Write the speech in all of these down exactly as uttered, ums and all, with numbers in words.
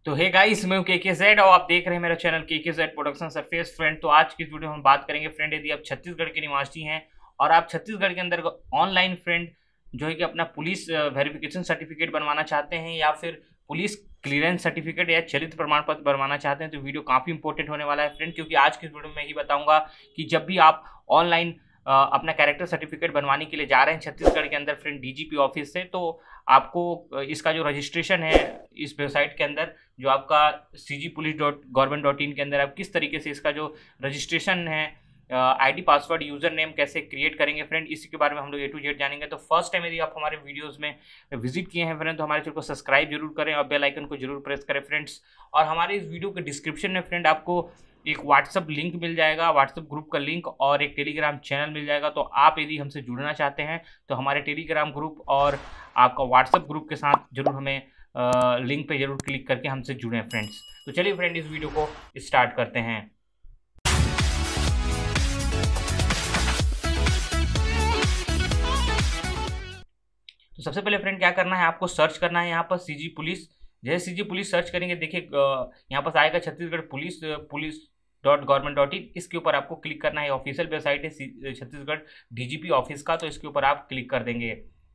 तो hey guys, मैं हूं के के ज़ेड और आप देख रहे हैं मेरा चैनल के के ज़ेड प्रोडक्शन सरफेस। फ्रेंड, तो आज की इस वीडियो में हम बात करेंगे फ्रेंड, यदि आप छत्तीसगढ़ के निवासी हैं और आप छत्तीसगढ़ के अंदर ऑनलाइन फ्रेंड जो है कि अपना पुलिस वेरिफिकेशन सर्टिफिकेट बनवाना चाहते हैं या फिर पुलिस क्लियरेंस सर्टिफिकेट या चलित प्रमाण पत्र बनवाना चाहते हैं, तो वीडियो काफ़ी इंपॉर्टेंट होने वाला है फ्रेंड। क्योंकि आज की इस वीडियो में ही बताऊंगा कि जब भी आप ऑनलाइन अपना कैरेक्टर सर्टिफिकेट बनवाने के लिए जा रहे हैं छत्तीसगढ़ के अंदर फ्रेंड डीजीपी ऑफिस से, तो आपको इसका जो रजिस्ट्रेशन है इस वेबसाइट के अंदर, जो आपका C G police dot government dot in के अंदर, आप किस तरीके से इसका जो रजिस्ट्रेशन है, आईडी पासवर्ड यूजर नेम कैसे क्रिएट करेंगे फ्रेंड, इसी के बारे में हम लोग ए टू जेड जानेंगे। तो फर्स्ट टाइम यदि आप हमारे वीडियोस में विजिट किए हैं फ्रेंड, तो हमारे चैनल को सब्सक्राइब जरूर करें और बेल आइकन को जरूर प्रेस करें फ्रेंड्स। और हमारे इस वीडियो के डिस्क्रिप्शन में फ्रेंड आपको एक व्हाट्सअप लिंक मिल जाएगा, व्हाट्सअप ग्रुप का लिंक, और एक टेलीग्राम चैनल मिल जाएगा। तो आप यदि हमसे जुड़ना चाहते हैं तो हमारे टेलीग्राम ग्रुप और आपका व्हाट्सअप ग्रुप के साथ जरूर हमें लिंक पे जरूर क्लिक करके हमसे जुड़ें फ्रेंड्स। तो चलिए फ्रेंड, इस वीडियो को स्टार्ट करते हैं। तो सबसे पहले फ्रेंड क्या करना है, आपको सर्च करना है यहाँ पर सीजी पुलिस। जैसे सीजी पुलिस सर्च करेंगे, देखिए यहाँ पर आएगा Chhattisgarh police police dot government dot in. इसके ऊपर आपको क्लिक करना है, ऑफिशियल वेबसाइट है छत्तीसगढ़ डीजीपी ऑफिस का, तो इसके ऊपर आप क्लिक कर देंगे।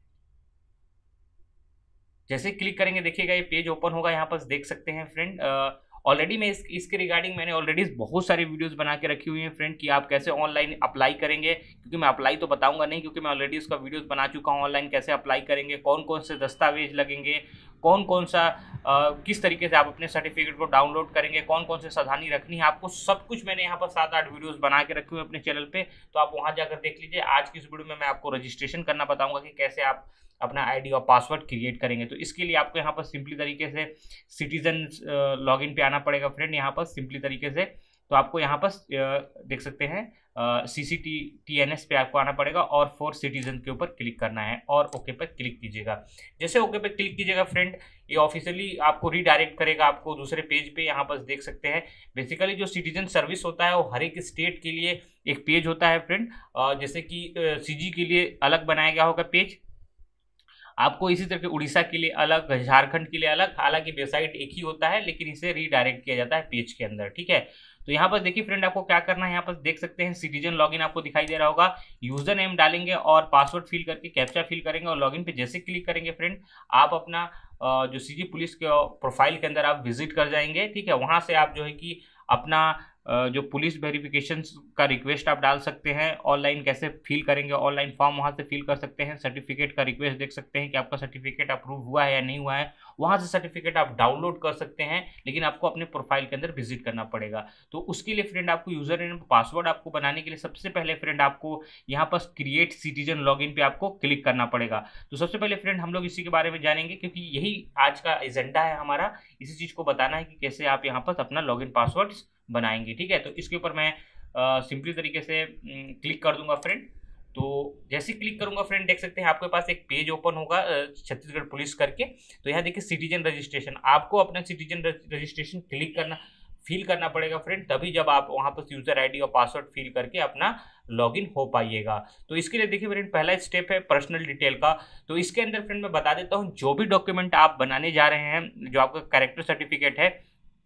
जैसे क्लिक करेंगे देखिएगा ये पेज ओपन होगा। यहाँ पर देख सकते हैं फ्रेंड, ऑलरेडी मैं इस, इसके रिगार्डिंग मैंने ऑलरेडी बहुत सारी वीडियोस बना के रखी हुई हैं फ्रेंड कि आप कैसे ऑनलाइन अप्लाई करेंगे। क्योंकि मैं अप्लाई तो बताऊंगा नहीं, क्योंकि मैं ऑलरेडी उसका वीडियोस बना चुका हूं। ऑनलाइन कैसे अप्लाई करेंगे, कौन कौन से दस्तावेज लगेंगे, कौन कौन सा आ, किस तरीके से आप अपने सर्टिफिकेट को डाउनलोड करेंगे, कौन कौन से सावधानी रखनी है आपको, सब कुछ मैंने यहाँ पर सात आठ वीडियोस बना के रखे हुए अपने चैनल पे। तो आप वहाँ जाकर देख लीजिए। आज की इस वीडियो में मैं आपको रजिस्ट्रेशन करना बताऊंगा कि कैसे आप अपना आईडी और पासवर्ड क्रिएट करेंगे। तो इसके लिए आपको यहाँ पर सिंपली तरीके से सिटीजन लॉगिन पे आना पड़ेगा फ्रेंड। यहाँ पर सिंपली तरीके से तो आपको यहाँ पर देख सकते हैं C C T T N S पे आपको आना पड़ेगा और फॉर सिटीजन के ऊपर क्लिक करना है और ओके पर क्लिक कीजिएगा। जैसे ओके पे क्लिक कीजिएगा फ्रेंड, ये ऑफिशियली आपको रीडायरेक्ट करेगा आपको दूसरे पेज पे। यहाँ पर देख सकते हैं बेसिकली जो सिटीजन सर्विस होता है वो हर एक स्टेट के लिए एक पेज होता है फ्रेंड। जैसे कि सीजी के लिए अलग बनाया गया होगा पेज, आपको इसी तरह के उड़ीसा के लिए अलग, झारखंड के लिए अलग। हालांकि वेबसाइट एक ही होता है लेकिन इसे रीडायरेक्ट किया जाता है पेज के अंदर, ठीक है। तो यहाँ पर देखिए फ्रेंड, आपको क्या करना है, यहाँ पर देख सकते हैं सिटीजन लॉगिन आपको दिखाई दे रहा होगा। यूजर नेम डालेंगे और पासवर्ड फिल करके कैप्चा फिल करेंगे और लॉगिन पे जैसे क्लिक करेंगे फ्रेंड, आप अपना जो सीजी पुलिस के प्रोफाइल के अंदर आप विजिट कर जाएंगे, ठीक है। वहाँ से आप जो है कि अपना जो पुलिस वेरिफिकेशन का रिक्वेस्ट आप डाल सकते हैं। ऑनलाइन कैसे फिल करेंगे, ऑनलाइन फॉर्म वहाँ से फिल कर सकते हैं। सर्टिफिकेट का रिक्वेस्ट देख सकते हैं कि आपका सर्टिफिकेट अप्रूव हुआ है या नहीं हुआ है। वहाँ से सर्टिफिकेट आप डाउनलोड कर सकते हैं, लेकिन आपको अपने प्रोफाइल के अंदर विजिट करना पड़ेगा। तो उसके लिए फ्रेंड आपको यूजर नेम पासवर्ड आपको बनाने के लिए सबसे पहले फ्रेंड आपको यहाँ पर क्रिएट सिटीजन लॉगिन पे आपको क्लिक करना पड़ेगा। तो सबसे पहले फ्रेंड हम लोग इसी के बारे में जानेंगे, क्योंकि यही आज का एजेंडा है हमारा, इसी चीज़ को बताना है कि कैसे आप यहाँ पर अपना लॉगिन पासवर्ड बनाएंगे, ठीक है। तो इसके ऊपर मैं सिंपली तरीके से क्लिक कर दूंगा फ्रेंड। तो जैसे क्लिक करूंगा फ्रेंड, देख सकते हैं आपके पास एक पेज ओपन होगा छत्तीसगढ़ पुलिस करके। तो यहाँ देखिए सिटीजन रजिस्ट्रेशन, आपको अपना सिटीजन रजिस्ट्रेशन क्लिक करना फिल करना पड़ेगा फ्रेंड, तभी जब आप वहाँ पर यूजर आईडी और पासवर्ड फिल करके अपना लॉगिन हो पाइएगा। तो इसके लिए देखिए फ्रेंड, पहला स्टेप है पर्सनल डिटेल का। तो इसके अंदर फ्रेंड मैं बता देता हूँ, जो भी डॉक्यूमेंट आप बनाने जा रहे हैं, जो आपका कैरेक्टर सर्टिफिकेट है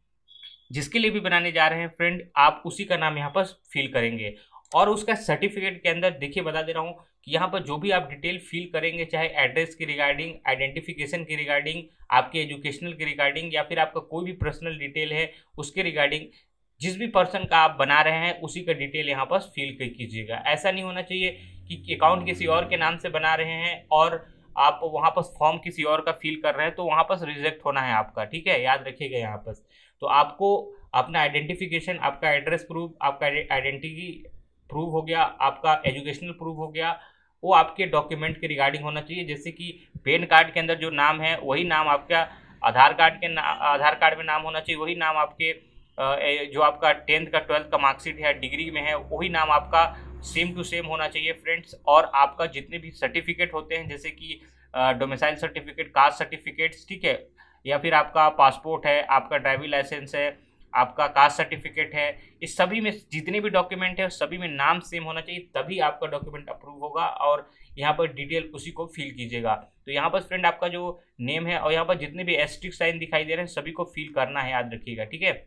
जिसके लिए भी बनाने जा रहे हैं फ्रेंड, आप उसी का नाम यहाँ पर फिल करेंगे। और उसका सर्टिफिकेट के अंदर देखिए बता दे रहा हूँ कि यहाँ पर जो भी आप डिटेल फिल करेंगे, चाहे एड्रेस की रिगार्डिंग, आइडेंटिफिकेशन की रिगार्डिंग, आपके एजुकेशनल की रिगार्डिंग, या फिर आपका कोई भी पर्सनल डिटेल है उसके रिगार्डिंग, जिस भी पर्सन का आप बना रहे हैं उसी का डिटेल यहाँ पर फिल कीजिएगा। ऐसा नहीं होना चाहिए कि अकाउंट किसी और के नाम से बना रहे हैं और आप वहाँ पर फॉर्म किसी और का फिल कर रहे हैं, तो वहाँ पर रिजेक्ट होना है आपका, ठीक है, याद रखिएगा यहाँ पर। तो आपको अपना आइडेंटिफिकेशन, आपका एड्रेस प्रूफ, आपका आइडेंटिटी प्रूफ हो गया, आपका एजुकेशनल प्रूफ हो गया, वो आपके डॉक्यूमेंट के रिगार्डिंग होना चाहिए। जैसे कि पैन कार्ड के अंदर जो नाम है वही नाम आपका आधार कार्ड के आधार कार्ड में नाम होना चाहिए, वही नाम आपके जो आपका टेंथ का ट्वेल्थ का मार्कशीट है, डिग्री में है, वही नाम आपका सेम टू सेम होना चाहिए फ्रेंड्स। और आपका जितने भी सर्टिफिकेट होते हैं, जैसे कि डोमिसाइल सर्टिफिकेट, कास्ट सर्टिफिकेट्स, ठीक है, या फिर आपका पासपोर्ट है, आपका ड्राइविंग लाइसेंस है, आपका कास्ट सर्टिफिकेट है, इस सभी में जितने भी डॉक्यूमेंट है सभी में नाम सेम होना चाहिए, तभी आपका डॉक्यूमेंट अप्रूव होगा। और यहाँ पर डिटेल उसी को फिल कीजिएगा। तो यहाँ पर फ्रेंड आपका जो नेम है और यहाँ पर जितने भी एस्ट्रिक साइन दिखाई दे रहे हैं सभी को फिल करना है, याद रखिएगा, ठीक है।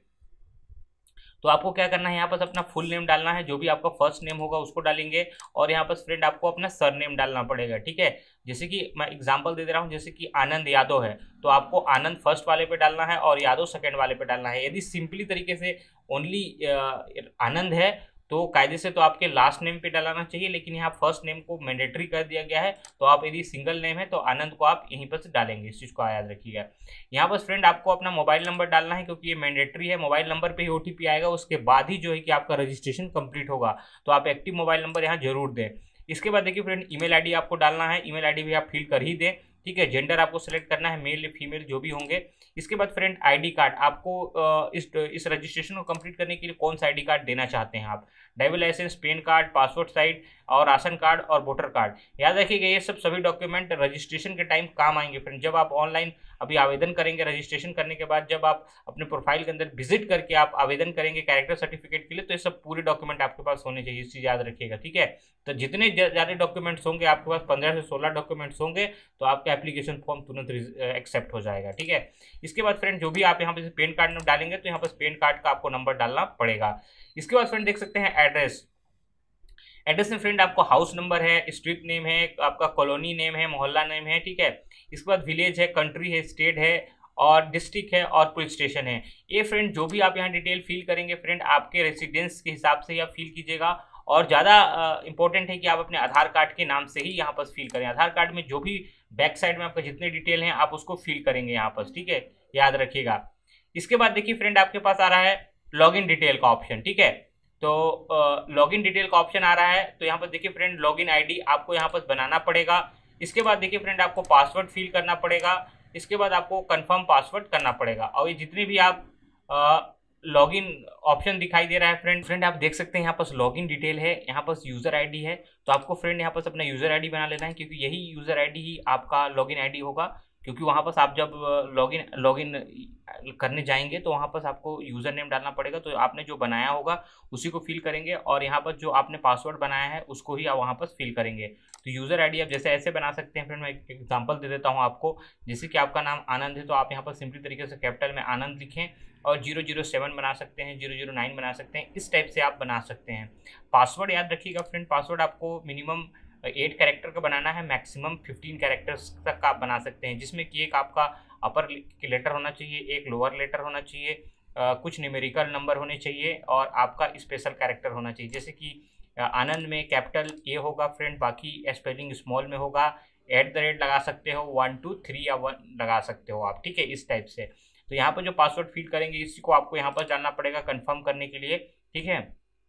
तो आपको क्या करना है, यहाँ पर अपना फुल नेम डालना है, जो भी आपका फर्स्ट नेम होगा उसको डालेंगे, और यहाँ पर फ्रेंड आपको अपना सर नेम डालना पड़ेगा, ठीक है। जैसे कि मैं एग्जांपल दे दे रहा हूँ, जैसे कि आनंद यादव है तो आपको आनंद फर्स्ट वाले पे डालना है और यादव सेकंड वाले पे डालना है। यदि सिंपली तरीके से ओनली आनंद है तो कायदे से तो आपके लास्ट नेम पे डालना चाहिए, लेकिन यहाँ फर्स्ट नेम को मैंडेटरी कर दिया गया है, तो आप यदि सिंगल नेम है तो आनंद को आप यहीं पर से डालेंगे, इस चीज़ को याद रखिएगा। यहाँ पर फ्रेंड आपको अपना मोबाइल नंबर डालना है, क्योंकि ये मैंडेटरी है, मोबाइल नंबर पे ही ओटीपी आएगा, उसके बाद ही जो है कि आपका रजिस्ट्रेशन कंप्लीट होगा, तो आप एक्टिव मोबाइल नंबर यहाँ जरूर दें। इसके बाद देखिए फ्रेंड ईमेल आईडी आपको डालना है, ईमेल आईडी भी आप फिल कर ही दें, ठीक है। जेंडर आपको सेलेक्ट करना है, मेल या फीमेल जो भी होंगे। इसके बाद फ्रेंड आईडी कार्ड आपको इस इस रजिस्ट्रेशन को कंप्लीट करने के लिए कौन सा आईडी कार्ड देना चाहते हैं आप, driving licence, PAN card, passport size और राशन कार्ड और वोटर कार्ड। याद रखिएगा ये सब सभी डॉक्यूमेंट रजिस्ट्रेशन के टाइम काम आएंगे फ्रेंड। जब आप ऑनलाइन अभी आवेदन करेंगे, रजिस्ट्रेशन करने के बाद जब आप अपने प्रोफाइल के अंदर विजिट करके आप आवेदन करेंगे कैरेक्टर सर्टिफिकेट के लिए, तो ये सब पूरे डॉक्यूमेंट आपके पास होने चाहिए, इस चीज़ याद रखिएगा, ठीक है। तो जितने ज़्यादा डॉक्यूमेंट्स होंगे आपके पास, पंद्रह से सोलह डॉक्यूमेंट्स होंगे, तो आपका एप्लीकेशन फॉर्म तुरंत एक्सेप्ट हो जाएगा, ठीक है। इसके बाद फ्रेंड जो भी आप यहाँ पे पैन कार्ड में डालेंगे तो यहाँ पर पैन कार्ड का आपको नंबर डालना पड़ेगा। इसके बाद फ्रेंड देख सकते हैं एड्रेस। एड्रेस में फ्रेंड आपको हाउस नंबर है, स्ट्रीट नेम है, आपका कॉलोनी नेम है, मोहल्ला नेम है, ठीक है। इसके बाद विलेज है, कंट्री है, स्टेट है और डिस्ट्रिक्ट है और पुलिस स्टेशन है। ये फ्रेंड जो भी आप यहाँ डिटेल फिल करेंगे फ्रेंड आपके रेसिडेंस के हिसाब से ही आप फिल कीजिएगा, और ज़्यादा इंपॉर्टेंट है कि आप अपने आधार कार्ड के नाम से ही यहाँ पर फिल करें। आधार कार्ड में जो भी बैक साइड में आपका जितने डिटेल हैं आप उसको फिल करेंगे यहाँ पर, ठीक है, याद रखिएगा। इसके बाद देखिए फ्रेंड आपके पास आ रहा है लॉगिन डिटेल का ऑप्शन, ठीक है। तो लॉगिन डिटेल का ऑप्शन आ रहा है, तो यहाँ पर देखिए फ्रेंड लॉगिन आईडी आपको यहाँ पर बनाना पड़ेगा। इसके बाद देखिए फ्रेंड आपको पासवर्ड फिल करना पड़ेगा। इसके बाद आपको कंफर्म पासवर्ड करना पड़ेगा, और ये जितने भी आप लॉगिन ऑप्शन दिखाई दे रहा है फ्रेंड फ्रेंड आप देख सकते हैं यहाँ पर लॉगिन डिटेल है, यहाँ पर यूज़र आईडी है, तो आपको फ्रेंड यहाँ पर अपना यूज़र आईडी बना लेना है, क्योंकि यही यूज़र आईडी ही आपका लॉगिन आईडी होगा। क्योंकि वहाँ पर आप जब लॉगिन लॉगिन करने जाएंगे तो वहाँ पर आपको यूज़र नेम डालना पड़ेगा, तो आपने जो बनाया होगा उसी को फिल करेंगे, और यहाँ पर जो आपने पासवर्ड बनाया है उसको ही आप वहाँ पर फिल करेंगे। तो यूज़र आईडी आप जैसे ऐसे बना सकते हैं फ्रेंड, मैं एक एग्जांपल दे देता हूँ आपको। जैसे कि आपका नाम आनंद है तो आप यहाँ पर सिंपली तरीके से कैपिटल में आनंद लिखें, और जीरो जीरो सेवन बना सकते हैं, जीरो जीरो नाइन बना सकते हैं, इस टाइप से आप बना सकते हैं। पासवर्ड याद रखिएगा फ्रेंड, पासवर्ड आपको मिनिमम एट कैरेक्टर का बनाना है, मैक्सिमम फिफ्टीन कैरेक्टर्स तक का आप बना सकते हैं, जिसमें कि एक आपका अपर लेटर होना चाहिए, एक लोअर लेटर होना चाहिए, आ, कुछ न्यूमेरिकल नंबर होने चाहिए, और आपका स्पेशल कैरेक्टर होना चाहिए। जैसे कि आनंद में कैपिटल ए होगा फ्रेंड, बाकी स्पेलिंग स्मॉल में होगा, एट द रेट लगा सकते हो, वन टू थ्री या वन लगा सकते हो आप, ठीक है, इस टाइप से। तो यहाँ पर जो पासवर्ड फिल करेंगे इसी को आपको यहाँ पर डालना पड़ेगा कंफर्म करने के लिए, ठीक है।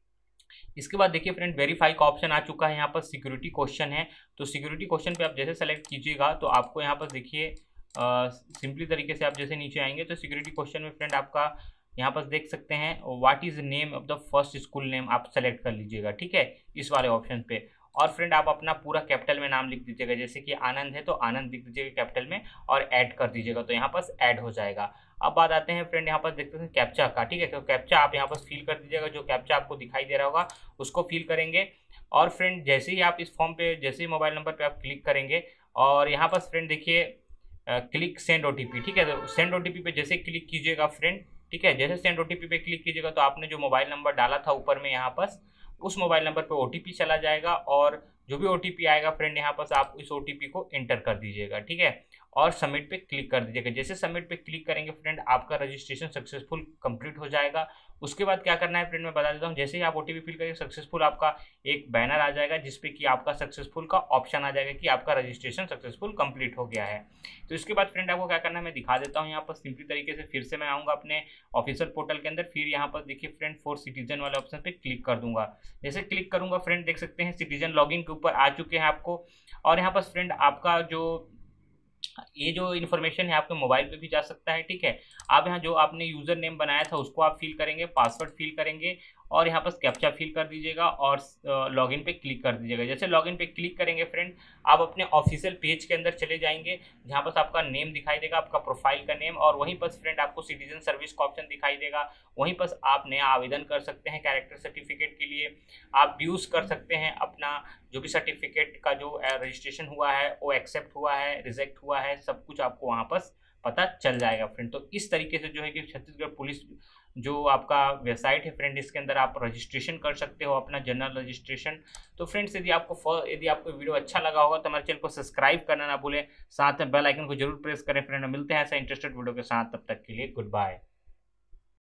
इसके बाद देखिए फ्रेंड वेरीफाई का ऑप्शन आ चुका है, यहाँ पर सिक्योरिटी क्वेश्चन है, तो सिक्योरिटी क्वेश्चन पे आप जैसे सेलेक्ट कीजिएगा तो आपको यहाँ पर देखिए सिंपली तरीके से आप जैसे नीचे आएंगे तो सिक्योरिटी क्वेश्चन में फ्रेंड आपका यहाँ पर देख सकते हैं what is name of the first school name, आप सेलेक्ट कर लीजिएगा, ठीक है, इस वाले ऑप्शन पे। और फ्रेंड आप अपना पूरा कैपिटल में नाम लिख दीजिएगा, जैसे कि आनंद है तो आनंद लिख दीजिएगा कैपिटल में और ऐड कर दीजिएगा, तो यहाँ पर ऐड हो जाएगा। अब बात आते हैं फ्रेंड यहाँ पर देखते हैं कैप्चा का, ठीक है, तो कैप्चा आप यहाँ पर फिल कर दीजिएगा, जो कैप्चा आपको दिखाई दे रहा होगा उसको फिल करेंगे। और फ्रेंड जैसे ही आप इस फॉर्म पे जैसे ही मोबाइल नंबर पे आप क्लिक करेंगे और यहाँ पर फ्रेंड देखिए क्लिक सेंड ओटीपी, ठीक है, तो सेंड ओटीपी पे जैसे क्लिक कीजिएगा फ्रेंड, ठीक है, जैसे सेंड ओटीपी पे क्लिक कीजिएगा तो आपने जो मोबाइल नंबर डाला था ऊपर में यहाँ पर उस मोबाइल नंबर पे ओटीपी चला जाएगा, और जो भी ओटीपी आएगा फ्रेंड यहाँ पर आप इस ओटीपी को एंटर कर दीजिएगा, ठीक है, और सबमिट पे क्लिक कर दीजिएगा। जैसे सबमिट पे क्लिक करेंगे फ्रेंड आपका रजिस्ट्रेशन सक्सेसफुल कंप्लीट हो जाएगा। उसके बाद क्या करना है फ्रेंड मैं बता देता हूँ, जैसे ही आप ओटीपी फिल करेंगे सक्सेसफुल आपका एक बैनर आ जाएगा जिसपे कि आपका सक्सेसफुल का ऑप्शन आ जाएगा कि आपका रजिस्ट्रेशन सक्सेसफुल कंप्लीट हो गया है। तो इसके बाद फ्रेंड आपको क्या करना है मैं दिखा देता हूँ यहाँ पर सिंपली तरीके से। फिर से मैं आऊँगा अपने ऑफिशियल पोर्टल के अंदर, फिर यहाँ पर देखिए फ्रेंड फॉर सिटीजन वाले ऑप्शन पे क्लिक कर दूंगा। जैसे क्लिक करूंगा फ्रेंड देख सकते हैं सिटीजन लॉगिन के ऊपर आ चुके हैं आपको, और यहाँ पर फ्रेंड आपका जो ये जो इन्फॉर्मेशन है आपके मोबाइल पे भी जा सकता है, ठीक है। आप यहाँ जो आपने यूज़र नेम बनाया था उसको आप फिल करेंगे, पासवर्ड फिल करेंगे, और यहाँ पर कैप्चा फिल कर दीजिएगा और लॉगिन पे क्लिक कर दीजिएगा। जैसे लॉगिन पे क्लिक करेंगे फ्रेंड, आप अपने ऑफिशियल पेज के अंदर चले जाएंगे, जहाँ पर आपका नेम दिखाई देगा, आपका प्रोफाइल का नेम, और वहीं पर फ्रेंड आपको सिटीजन सर्विस का ऑप्शन दिखाई देगा। वहीं पर आप नया आवेदन कर सकते हैं कैरेक्टर सर्टिफिकेट के लिए। आप यूज़ कर सकते हैं अपना जो भी सर्टिफिकेट का जो रजिस्ट्रेशन हुआ है वो एक्सेप्ट हुआ है, रिजेक्ट हुआ है, सब कुछ आपको वहाँ पर पता चल जाएगा फ्रेंड। तो इस तरीके से जो है कि छत्तीसगढ़ पुलिस जो आपका वेबसाइट है फ्रेंड, इसके अंदर आप रजिस्ट्रेशन कर सकते हो अपना जनरल रजिस्ट्रेशन। तो फ्रेंड्स यदि आपको यदि आपको वीडियो अच्छा लगा होगा तो हमारे चैनल को सब्सक्राइब करना ना भूलें, साथ में बेल आइकन को जरूर प्रेस करें फ्रेंड। मिलते हैं ऐसा इंटरेस्टेड वीडियो के साथ, तब तक के लिए गुड बाय।